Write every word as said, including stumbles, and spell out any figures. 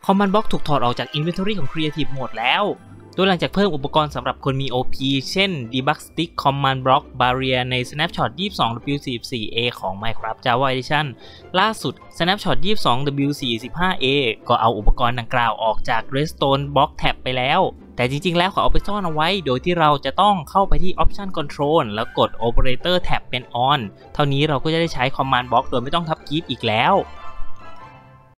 Command Block ถูกถอดออกจาก Inventory ของ Creative Mode แล้วโดยหลังจากเพิ่มอุปกรณ์สำหรับคนมี โอ พี เช่น Debug Stick Command Block Barrier ใน Snapshot ยี่สิบสอง ดับเบิลยู สี่สิบสี่ เอ ของ Minecraft Java Edition ล่าสุด Snapshot ยี่สิบสอง ดับเบิลยู สี่สิบห้า เอ ก็เอาอุปกรณ์ดังกล่าวออกจาก Redstone Block Tab ไปแล้วแต่จริงๆแล้วเขาเอาไปซ่อนเอาไว้โดยที่เราจะต้องเข้าไปที่ Option Control แล้วกด Operator Tab เป็น On เท่านี้เราก็จะได้ใช้ Command Block โดยไม่ต้องทับ Keep อีกแล้ว